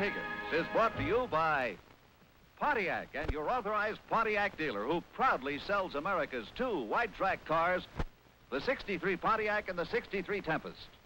Higgins is brought to you by Pontiac and your authorized Pontiac dealer who proudly sells America's two wide-track cars, the '63 Pontiac and the '63 Tempest.